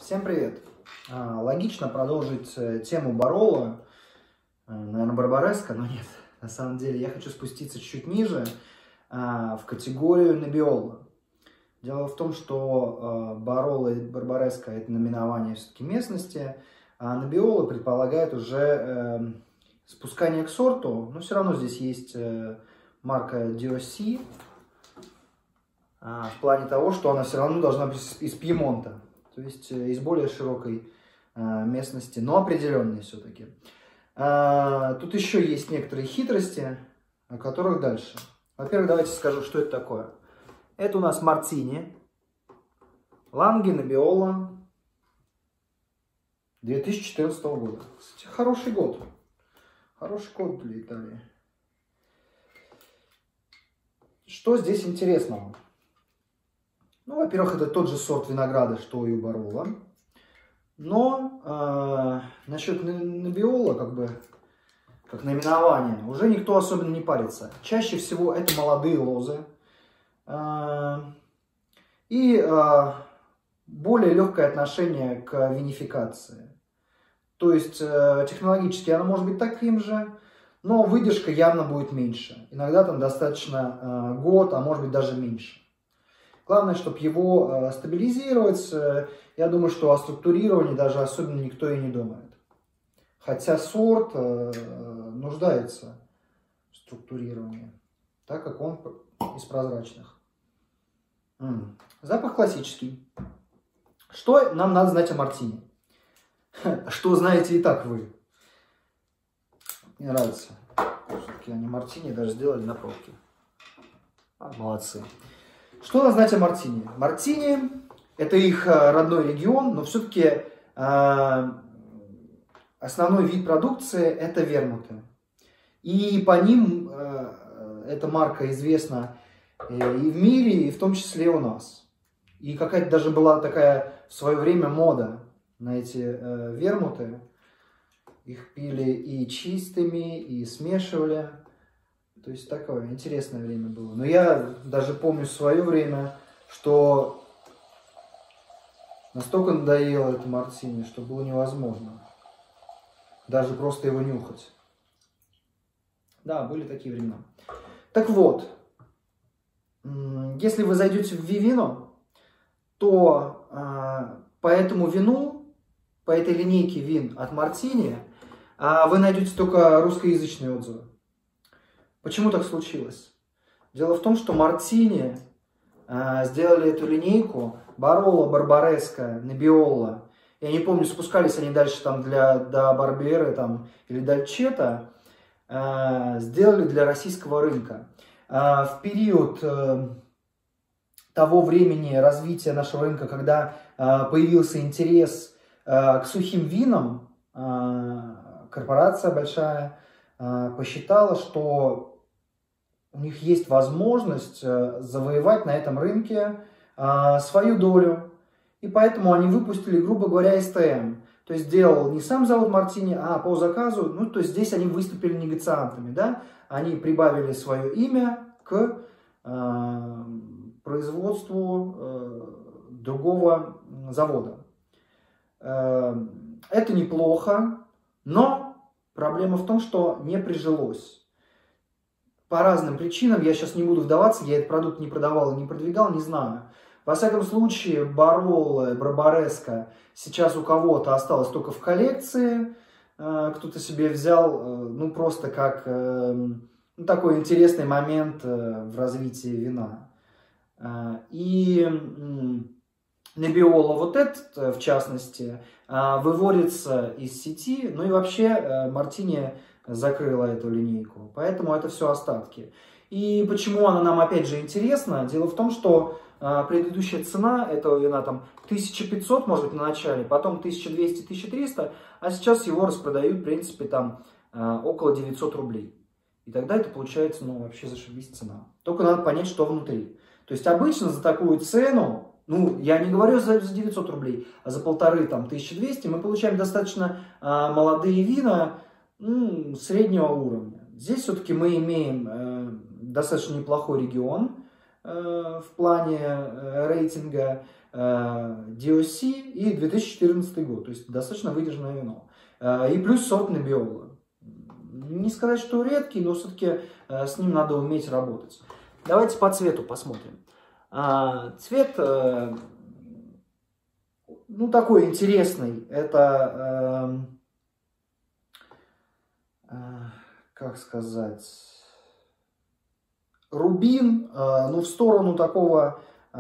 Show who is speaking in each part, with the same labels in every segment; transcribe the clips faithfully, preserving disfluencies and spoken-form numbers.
Speaker 1: Всем привет! Логично продолжить тему Бароло, наверное, Барбареско, но нет. На самом деле я хочу спуститься чуть ниже, в категорию Небиоло. Дело в том, что Бароло и Барбареско — это наименование все-таки местности, а Небиоло предполагает уже спускание к сорту, но все равно здесь есть марка ди о си, в плане того, что она все равно должна быть из Пьемонта. То есть из более широкой э, местности, но определенной все-таки. Э, тут еще есть некоторые хитрости, о которых дальше. Во-первых, давайте скажу, что это такое. Это у нас Мартини, Ланге Небиоло две тысячи четырнадцатого года. Кстати, хороший год. Хороший год для Италии. Что здесь интересного? Ну, во-первых, это тот же сорт винограда, что и у Бароло. Но э, насчет Небиоло, как бы, как наименование, уже никто особенно не парится. Чаще всего это молодые лозы. Э, и э, более легкое отношение к винификации. То есть э, технологически оно может быть таким же, но выдержка явно будет меньше. Иногда там достаточно э, год, а может быть даже меньше. Главное, чтобы его э, стабилизировать. Э, я думаю, что о структурировании даже особенно никто и не думает. Хотя сорт э, нуждается в структурировании, так как он из прозрачных. М-м. Запах классический. Что нам надо знать о Мартини? Что знаете и так вы? Мне нравится. Все-таки они Мартини даже сделали на пробке. А, молодцы. Что надо знать о Мартини? Мартини – это их родной регион, но все-таки э, основной вид продукции – это вермуты. И по ним э, эта марка известна и в мире, и в том числе и у нас. И какая-то даже была такая в свое время мода на эти э, вермуты. Их пили и чистыми, и смешивали. То есть такое интересное время было. Но я даже помню свое время, что настолько надоело это Мартини, что было невозможно даже просто его нюхать. Да, были такие времена. Так вот, если вы зайдете в Вивино, то э, по этому вину, по этой линейке вин от Мартини, э, вы найдете только русскоязычные отзывы. Почему так случилось? Дело в том, что Мартини э, сделали эту линейку Бароло, Барбареско, Небиоло. Я не помню, спускались они дальше там для, до Барберы там, или Дольчета. Э, сделали для российского рынка. Э, в период э, того времени развития нашего рынка, когда э, появился интерес э, к сухим винам, э, корпорация большая э, посчитала, что у них есть возможность завоевать на этом рынке а, свою долю. И поэтому они выпустили, грубо говоря, эс тэ эм. То есть делал не сам завод Мартини, а по заказу. Ну, то есть здесь они выступили негациантами. Да? Они прибавили свое имя к а, производству а, другого завода. А, это неплохо, но проблема в том, что не прижилось. По разным причинам, я сейчас не буду вдаваться, я этот продукт не продавал и не продвигал, не знаю. Во всяком случае, Бароло, Барбареско сейчас у кого-то осталось только в коллекции. Кто-то себе взял, ну, просто как ну, такой интересный момент в развитии вина. И Небиоло, вот этот, в частности, выводится из сети. Ну и вообще, Мартини закрыла эту линейку. Поэтому это все остатки. И почему она нам опять же интересна? Дело в том, что а, предыдущая цена этого вина там тысяча пятьсот, может быть, на начале, потом тысяча двести — тысяча триста, а сейчас его распродают, в принципе, там а, около девятисот рублей. И тогда это получается, ну, вообще зашибись цена. Только надо понять, что внутри. То есть обычно за такую цену, ну, я не говорю за, за девятьсот рублей, а за полторы, там, тысяча двести, мы получаем достаточно а, молодые вина, ну, среднего уровня. Здесь все-таки мы имеем э, достаточно неплохой регион э, в плане э, рейтинга. ди о си и две тысячи четырнадцатый год. То есть достаточно выдержанное вино. И плюс сорт Nebbiolo. Не сказать, что редкий, но все-таки с ним надо уметь работать. Давайте по цвету посмотрим. Цвет, ну, такой интересный. Это, как сказать, рубин, ну, в сторону такого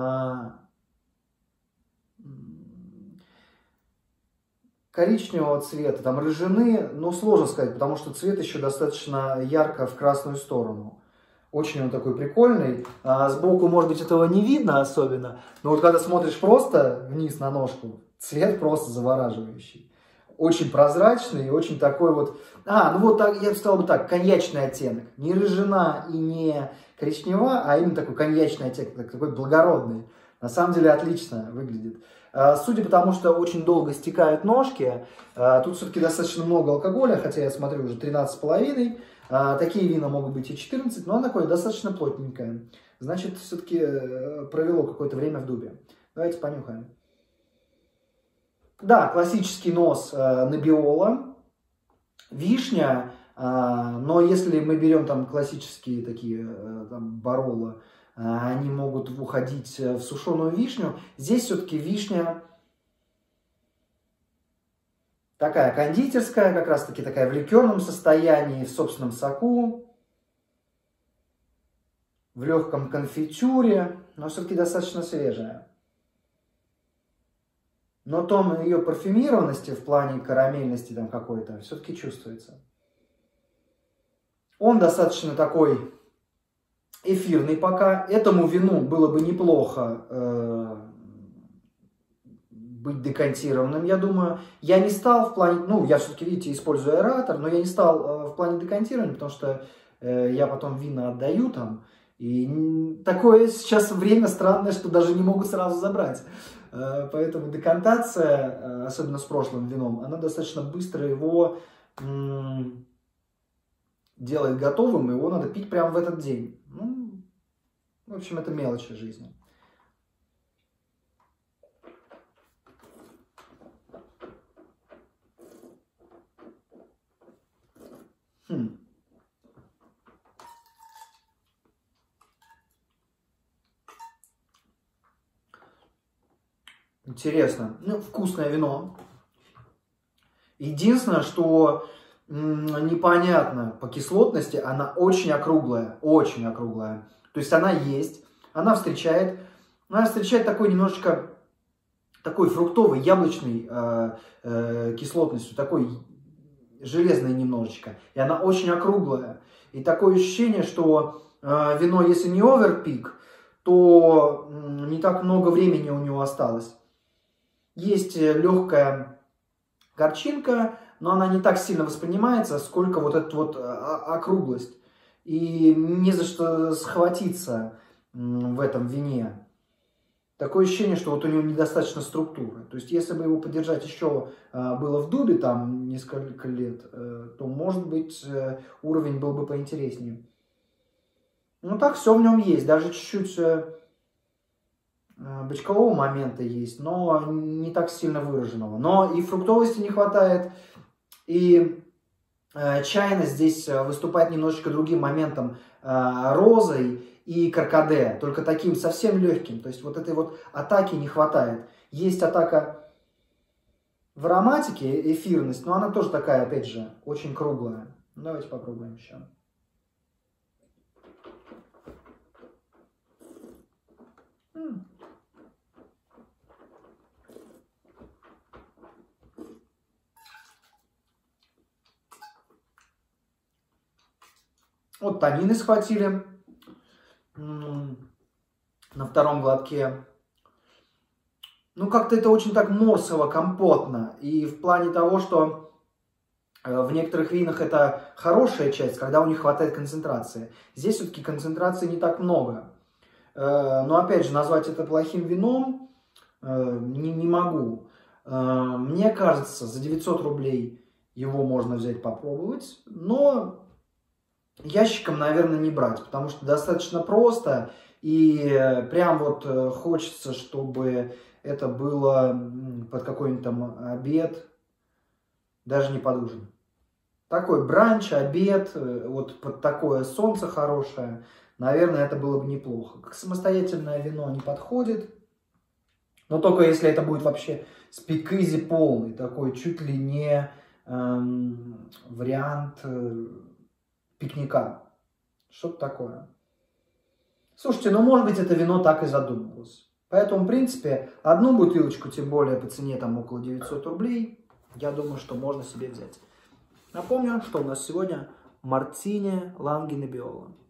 Speaker 1: коричневого цвета, там рыжины, но сложно сказать, потому что цвет еще достаточно ярко в красную сторону. Очень он такой прикольный. А сбоку, может быть, этого не видно особенно, но вот когда смотришь просто вниз на ножку, цвет просто завораживающий. Очень прозрачный и очень такой вот... А, ну вот так, я бы сказал бы так, коньячный оттенок. Не рыжина и не коричнева, а именно такой коньячный оттенок, такой благородный. На самом деле отлично выглядит. Судя по тому, что очень долго стекают ножки, тут все-таки достаточно много алкоголя, хотя я смотрю уже тринадцать с половиной. Такие вина могут быть и четырнадцать, но она такое достаточно плотненькое. Значит, все-таки провело какое-то время в дубе. Давайте понюхаем. Да, классический нос Nebbiolo, вишня, но если мы берем там классические такие там Barolo, они могут уходить в сушеную вишню. Здесь все-таки вишня такая кондитерская, как раз таки такая в ликерном состоянии, в собственном соку, в легком конфитюре, но все-таки достаточно свежая. Но тон ее парфюмированности в плане карамельности там какой-то все-таки чувствуется. Он достаточно такой эфирный пока. Этому вину было бы неплохо э, быть декантированным, я думаю. Я не стал в плане, ну, я все-таки, видите, использую аэратор, но я не стал э, в плане декантирования, потому что э, я потом вина отдаю там. И такое сейчас время странное, что даже не могут сразу забрать. Э, поэтому декантация, э, особенно с прошлым вином, она достаточно быстро его э, делает готовым, его надо пить прямо в этот день. Ну, в общем, это мелочи жизни. Хм. Интересно. Ну, вкусное вино. Единственное, что непонятно по кислотности, она очень округлая, очень округлая. То есть она есть, она встречает, она встречает такой немножечко, такой фруктовый, яблочный э, э, кислотностью, такой железной немножечко. И она очень округлая. И такое ощущение, что э, вино, если не оверпик, то э, не так много времени у него осталось. Есть легкая горчинка, но она не так сильно воспринимается, сколько вот эта вот округлость. И не за что схватиться в этом вине. Такое ощущение, что вот у него недостаточно структуры. То есть, если бы его поддержать еще было в дубе там несколько лет, то, может быть, уровень был бы поинтереснее. Ну так, все в нем есть. Даже чуть-чуть бочкового момента есть, но не так сильно выраженного. Но и фруктовости не хватает, и э, чайность здесь выступает немножечко другим моментом, э, розой и каркаде, только таким совсем легким. То есть вот этой вот атаки не хватает. Есть атака в ароматике, эфирность, но она тоже такая, опять же, очень круглая. Давайте попробуем еще. М-м. Вот танины схватили на втором глотке. Ну, как-то это очень так морсово, компотно. И в плане того, что в некоторых винах это хорошая часть, когда у них хватает концентрации. Здесь все-таки концентрации не так много. Но, опять же, назвать это плохим вином не, не могу. Мне кажется, за девятьсот рублей его можно взять попробовать. Но ящиком, наверное, не брать, потому что достаточно просто, и прям вот хочется, чтобы это было под какой-нибудь там обед, даже не под ужин. Такой бранч, обед, вот под такое солнце хорошее, наверное, это было бы неплохо. Как самостоятельное вино не подходит, но только если это будет вообще спикизи полный, такой чуть ли не эм, вариант э, пикника. Что-то такое. Слушайте, ну может быть это вино так и задумывалось. Поэтому, в принципе, одну бутылочку, тем более по цене там около девятьсот рублей, я думаю, что можно себе взять. Напомню, что у нас сегодня Мартини Ланге Небиола.